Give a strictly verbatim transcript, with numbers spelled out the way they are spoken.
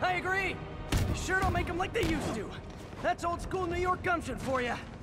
I agree. They sure don't make them like they used to. That's old school New York gumption for you.